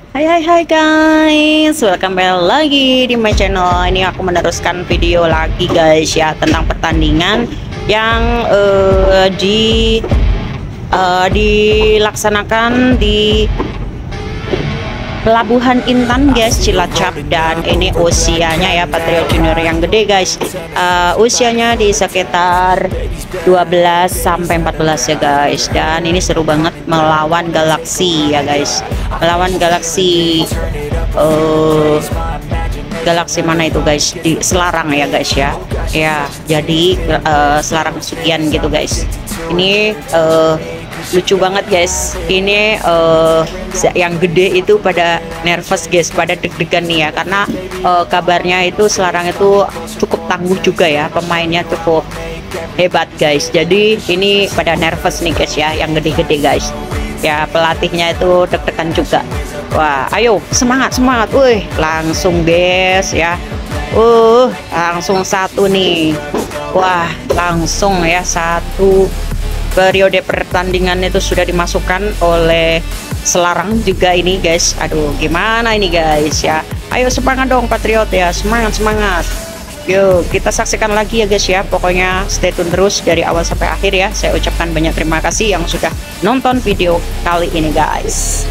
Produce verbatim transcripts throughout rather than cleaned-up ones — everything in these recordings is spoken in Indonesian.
Hai hai hai guys, welcome back lagi di my channel. Ini aku meneruskan video lagi guys ya, tentang pertandingan yang uh, di uh, dilaksanakan di Pelabuhan Intan guys, Cilacap. Dan ini usianya ya Patriot Junior yang gede guys, uh, usianya di sekitar dua belas sampai empat belas ya guys. Dan ini seru banget melawan Galaxy ya guys, melawan Galaxy uh, Galaxy mana itu guys, di Selarang ya guys ya. Ya jadi uh, Selarang Sugian gitu guys. Ini uh, lucu banget guys. Ini uh, yang gede itu pada nervous guys, pada deg-degan nih ya, karena uh, kabarnya itu Selarang itu cukup tangguh juga ya, pemainnya cukup hebat guys. Jadi ini pada nervous nih guys ya, yang gede-gede guys ya. Pelatihnya itu deg-degan juga. Wah ayo semangat semangat, wih langsung guys ya, uh langsung satu nih. Wah langsung ya satu periode pertandingan itu sudah dimasukkan oleh Selarang juga ini guys. Aduh gimana ini guys ya, ayo semangat dong Patriot ya, semangat semangat. Yuk kita saksikan lagi ya guys ya, pokoknya stay tune terus dari awal sampai akhir ya. Saya ucapkan banyak terima kasih yang sudah nonton video kali ini guys.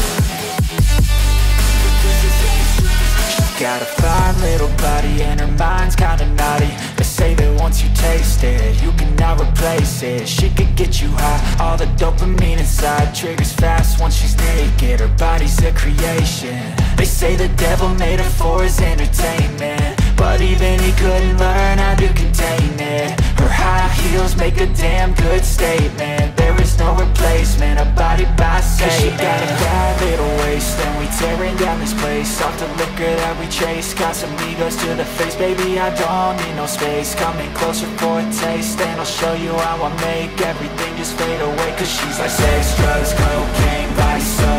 Got a fine little body and her mind's kinda naughty. They say that once you taste it, you cannot replace it. She could get you high, all the dopamine inside triggers fast once she's naked. Her body's a creation. They say the devil made her for his entertainment, but even he couldn't learn how to contain it. Her high heels make a damn good statement. There is no replacement, a body by Satan. She got a bad little waist, and we tearing down this place. Off the liquor that we chase, got some egos to the face. Baby, I don't need no space. Coming closer for a taste, and I'll show you how I make everything just fade away. Cause she's like sex, drugs, cocaine, body so